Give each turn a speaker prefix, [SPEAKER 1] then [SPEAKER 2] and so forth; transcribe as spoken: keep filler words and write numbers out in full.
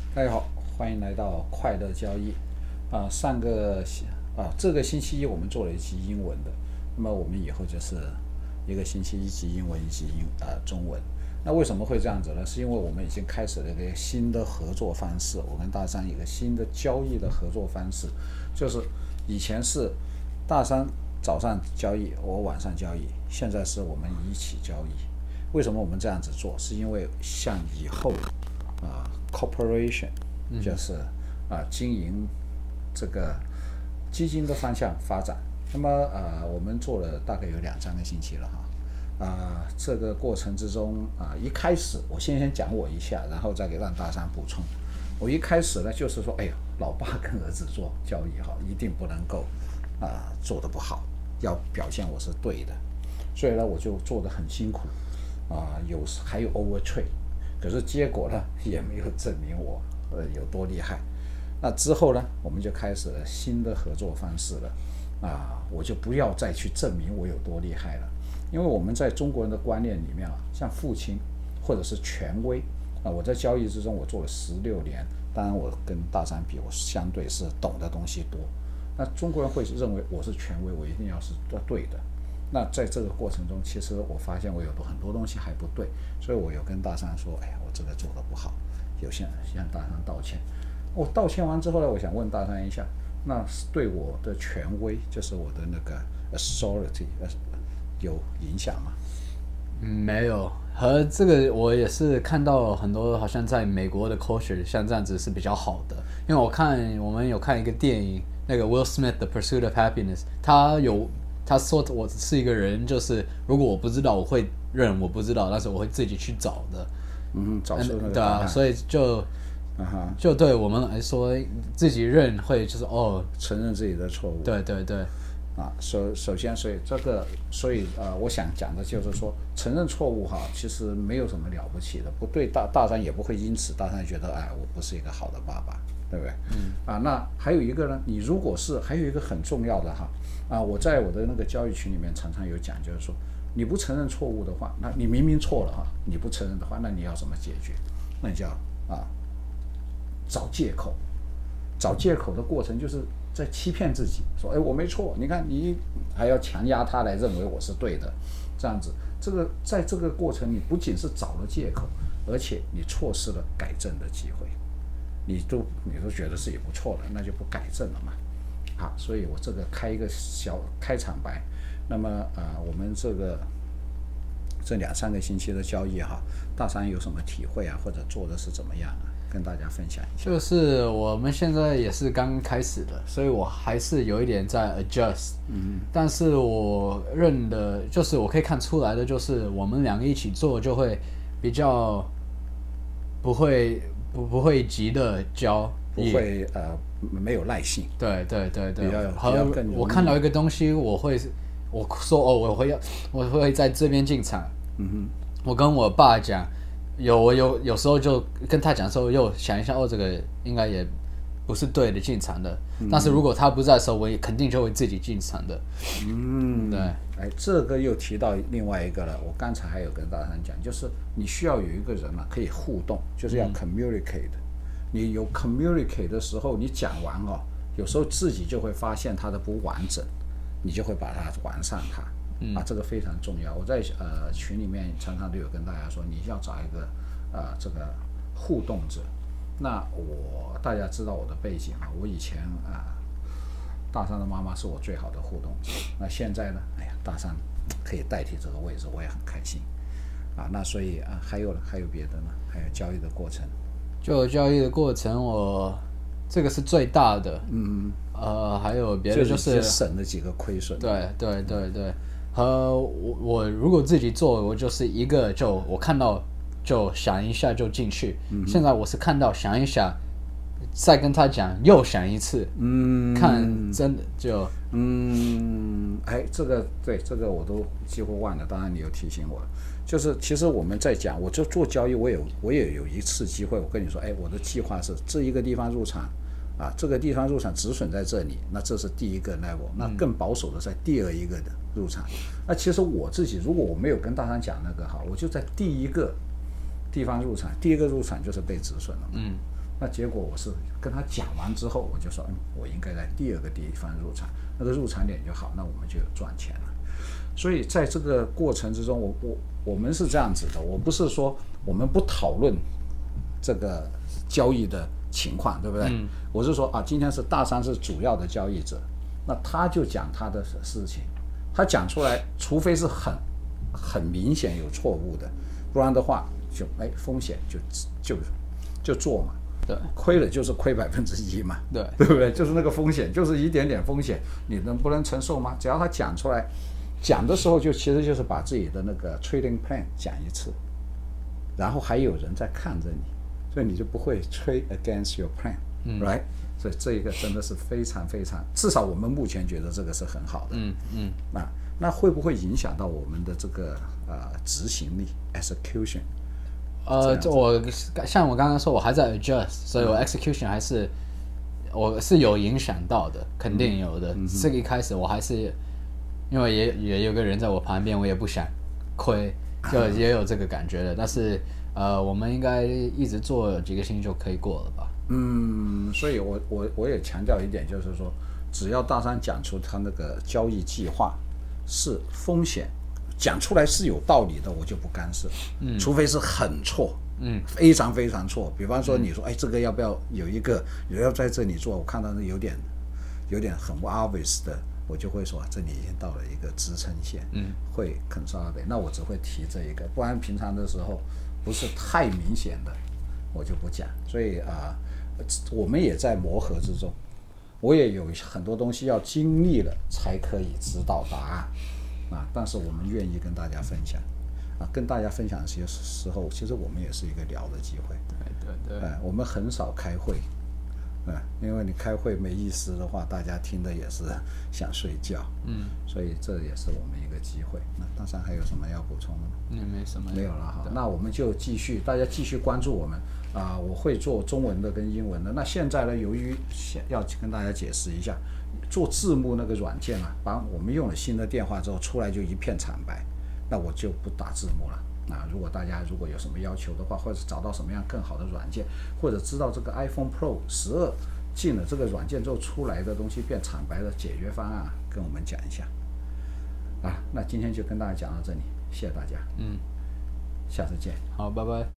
[SPEAKER 1] 大家好，欢迎来到快乐交易。啊，上个啊这个星期一我们做了一期英文的，那么我们以后就是一个星期一集英文，一集英啊中文。那为什么会这样子呢？是因为我们已经开始了一个新的合作方式，我跟大山有个新的交易的合作方式，就是以前是大山早上交易，我晚上交易，现在是我们一起交易。为什么我们这样子做？是因为像以后啊 corporation 就是啊经营这个基金的方向发展。那么呃我们做了大概有两三个星期了哈。啊这个过程之中啊一开始我先先讲我一下，然后再给让大山补充。我一开始呢就是说，哎呀，老爸跟儿子做交易哈，一定不能够啊做得不好，要表现我是对的，所以呢我就做得很辛苦啊，有还有 overtrade。可是结果呢，也没有证明我呃有多厉害。那之后呢，我们就开始了新的合作方式了。啊，我就不要再去证明我有多厉害了，因为我们在中国人的观念里面啊，像父亲或者是权威啊，我在交易之中我做了十六年，当然我跟大山比，我相对是懂的东西多。那中国人会认为我是权威，我一定要是对的。那在这个过程中，其实我发现我有很多东西还不对，所以我有跟大山说，哎呀，我这个做的不好，有向向大山道歉。我道歉完之后呢，我想问大山一下，那对我的权威，就是我的那个 authority 有影响吗？
[SPEAKER 2] 嗯，没有。和这个我也是看到很多，好像在美国的 culture 像这样子是比较好的。因为我看我们有看一个电影，那个 Will Smith 的 Pursuit of Happiness， 他有他说我是一个人，就是如果我不知道，我会认我不知道，但是我会自己去找的。
[SPEAKER 1] 嗯，找出那个
[SPEAKER 2] 对啊，所以就
[SPEAKER 1] 啊哈，
[SPEAKER 2] 就对我们来说，自己认会就是哦，
[SPEAKER 1] 承认自己的错误。
[SPEAKER 2] 对对对。
[SPEAKER 1] 啊，首首先，所以这个，所以呃，我想讲的就是说，承认错误哈，其实没有什么了不起的，不对大大山也不会因此大山觉得哎，我不是一个好的爸爸，对不对？嗯。啊，那还有一个呢，你如果是还有一个很重要的哈，啊，我在我的那个交易群里面常常有讲，就是说，你不承认错误的话，那你明明错了哈，你不承认的话，那你要怎么解决？那你就要啊，找借口，找借口的过程就是在欺骗自己，说，哎，我没错，你看你还要强压他来认为我是对的，这样子，这个在这个过程，你不仅是找了借口，而且你错失了改正的机会，你都你都觉得自己不错了，那就不改正了嘛。好，所以我这个开一个小开场白，那么啊、呃，我们这个这两三个星期的交易哈，大山有什么体会啊，或者做的是怎么样啊？跟大家分享一下。
[SPEAKER 2] 就是我们现在也是刚开始的，所以我还是有一点在 adjust。嗯，但是我认的，就是我可以看出来的，就是我们两个一起做就会比较不会不不会急的教，
[SPEAKER 1] 不会呃没有耐性。
[SPEAKER 2] 对对对对，
[SPEAKER 1] 比较
[SPEAKER 2] 和
[SPEAKER 1] 比较更容易
[SPEAKER 2] 我看到一个东西，我会我说哦，我会要我会在这边进场。
[SPEAKER 1] 嗯哼，
[SPEAKER 2] 我跟我爸讲。有我有有时候就跟他讲的时候，又想一下，哦，这个应该也不是对的进场的。嗯、但是如果他不在的时候，我也肯定就会自己进场的。
[SPEAKER 1] 嗯，
[SPEAKER 2] 对。
[SPEAKER 1] 哎，这个又提到另外一个了。我刚才还有跟大家讲，就是你需要有一个人嘛，可以互动，就是要 communicate、嗯。你有 communicate 的时候，你讲完哦，有时候自己就会发现它的不完整，你就会把它完善它。啊，这个非常重要。我在呃群里面常常都有跟大家说，你要找一个呃这个互动者。那我大家知道我的背景啊，我以前啊、呃、大山的妈妈是我最好的互动者。那现在呢，哎呀，大山可以代替这个位置，我也很开心。啊，那所以啊还有还有别的呢？还有交易的过程。
[SPEAKER 2] 就交易的过程，我这个是最大的。
[SPEAKER 1] 嗯，
[SPEAKER 2] 呃，还有别的就是
[SPEAKER 1] 省了几个亏损。
[SPEAKER 2] 对对对对。和我我如果自己做，我就是一个就我看到就想一下就进去。嗯、现在我是看到想一想，再跟他讲又想一次。嗯，看真的就
[SPEAKER 1] 嗯，哎，这个对这个我都几乎忘了，当然你有提醒我，就是其实我们在讲，我就做交易，我有我也有一次机会，我跟你说，哎，我的计划是这一个地方入场。啊，这个地方入场止损在这里，那这是第一个 level， 那更保守的在第二一个的入场。那其实我自己如果我没有跟大山讲那个哈，我就在第一个地方入场，第一个入场就是被止损了嘛。嗯， 那结果我是跟他讲完之后，我就说，嗯，我应该在第二个地方入场，那个入场点就好，那我们就有赚钱了。所以在这个过程之中，我我我们是这样子的，我不是说我们不讨论这个交易的情况，对不对？嗯、我是说啊，今天是大山是主要的交易者，那他就讲他的事情，他讲出来，除非是很很明显有错误的，不然的话就哎风险就就就做嘛。
[SPEAKER 2] 对，
[SPEAKER 1] 亏了就是亏百分之一嘛，
[SPEAKER 2] 对，
[SPEAKER 1] 对不对？就是那个风险，就是一点点风险，你能不能承受吗？只要他讲出来，讲的时候就其实就是把自己的那个 trading plan 讲一次，然后还有人在看着你，所以你就不会 trade against your plan，嗯，right？所以这一个真的是非常非常，至少我们目前觉得这个是很好的，
[SPEAKER 2] 嗯嗯。
[SPEAKER 1] 那那会不会影响到我们的这个呃执行力 execution？
[SPEAKER 2] 呃，我像我刚刚说，我还在 adjust， 所以我 execution 还是、嗯、我是有影响到的，肯定有的。嗯、这个一开始我还是因为也也有个人在我旁边，我也不想亏，就也有这个感觉的。但是呃，我们应该一直做几个星期就可以过了吧？
[SPEAKER 1] 嗯，所以我我我也强调一点，就是说，只要大山讲出他那个交易计划是风险。讲出来是有道理的，我就不干涉，嗯，除非是很错，嗯，非常非常错。比方说，你说，哎，这个要不要有一个也要在这里做？我看到那有点，有点很 obvious 的，我就会说，这里已经到了一个支撑线，嗯，会 consolidate，那我只会提这一个，不然平常的时候不是太明显的，我就不讲。所以啊、呃，我们也在磨合之中，我也有很多东西要经历了才可以知道答案。啊，但是我们愿意跟大家分享，啊，跟大家分享的些时候，其实我们也是一个聊的机会。
[SPEAKER 2] 对对对。
[SPEAKER 1] 哎、呃，我们很少开会，嗯、呃，因为你开会没意思的话，大家听的也是想睡觉。嗯。所以这也是我们一个机会。那大山还有什么要补充的吗？
[SPEAKER 2] 嗯，没什么。
[SPEAKER 1] 没有了哈，那我们就继续，大家继续关注我们啊、呃，我会做中文的跟英文的。那现在呢，由于要跟大家解释一下。做字幕那个软件啊，把我们用了新的电话之后，出来就一片惨白，那我就不打字幕了。啊，如果大家如果有什么要求的话，或者找到什么样更好的软件，或者知道这个 iPhone Pro 十二进了这个软件之后出来的东西变惨白的解决方案，跟我们讲一下。啊，那今天就跟大家讲到这里，谢谢大家。嗯，下次见。
[SPEAKER 2] 好，拜拜。